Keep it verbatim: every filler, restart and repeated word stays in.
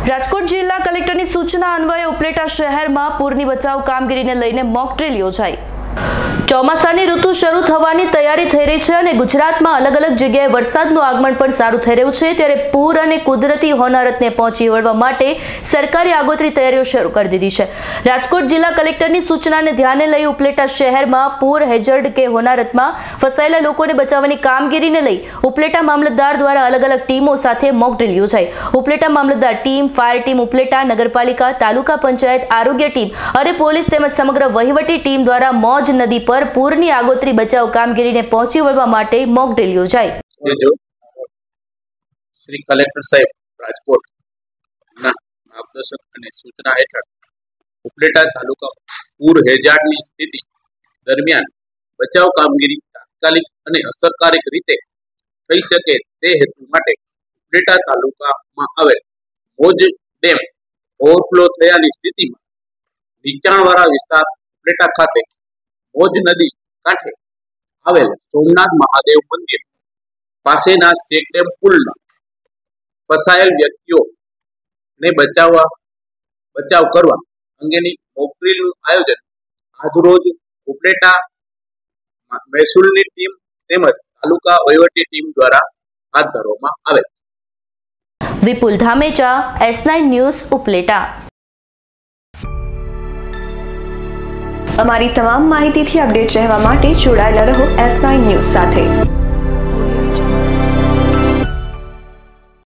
રાજકોટ જિલ્લા કલેક્ટરની સૂચના અન્વયે ઉપલેટા શહેરમાં પૂરની બચાવ કામગીરીને લઈને મોક ડ્રીલ યોજાઈ। ચોમાસાની ઋતુ શરૂ થવાની તૈયારી થઈ રહી છે અને ગુજરાતમાં અલગ અલગ જગ્યાએ વરસાદનું આગમન પણ સારું થઈ રહ્યું છે, ત્યારે પૂર અને કુદરતી હોનારતને પહોંચી વળવા માટે સરકારે આગોતરી તૈયારીઓ શરૂ કરી દીધી છે। રાજકોટ જિલ્લા કલેક્ટરની સૂચનાને ધ્યાને લઈ ઉપલેટા શહેરમાં પૂર હેઝર્ડ કે હોનારતમાં ફસાયેલા લોકોને બચાવવાની કામગીરીને લઈ ઉપલેટા મામલતદાર દ્વારા અલગ અલગ ટીમો સાથે મોક ડ્રીલ યોજાઈ। ઉપલેટા મામલતદાર ટીમ, ફાયર ટીમ, ઉપલેટા નગરપાલિકા, તાલુકા પંચાયત, આરોગ્ય ટીમ અને પોલીસ તેમજ સમગ્ર વહીવટી ટીમ દ્વારા મોજ નદી પર પૂરની આગોતરી બચાવ કામગીરીને પહોંચી વળવા માટે મોક ડ્રીલ યોજાઈ। શ્રી કલેક્ટર સાહેબ રાજકોટ ના માર્ગદર્શન અને સૂચના હેઠળ ઉપલેટા તાલુકામાં પૂર હેઝાર્ડની સ્થિતિ દરમિયાન બચાવ કામગીરી તાત્કાલિક અને અસરકારક રીતે થઈ શકે તે હેતુ માટે ઉપલેટા તાલુકામાં આવેલ મોજ ડેમ ઓવરફ્લો થયાની સ્થિતિમાં નીચાણવાળા વિસ્તાર ઉપલેટા ખાતે મોજ નદી કાંઠે આવેલ સોમનાથ મહાદેવ મંદિર પાસેના ચેકડેમ પુલના ફસાયેલ વ્યક્તિઓને બચાવવા બચાવ કરવા અંગેની મોક ડ્રીલનું આયોજન આજરોજ ઉપલેટા મહેસૂલની ટીમ તેમજ તાલુકા વહીવટી ટીમ દ્વારા હાથ ધરવામાં આવેલ। Vipul Dhamecha, S nine news, Upleta. અમારી તમામ માહિતીથી અપડેટ રહેવા માટે જોડાયેલા રહો એસ નાઇન ન્યૂઝ સાથે।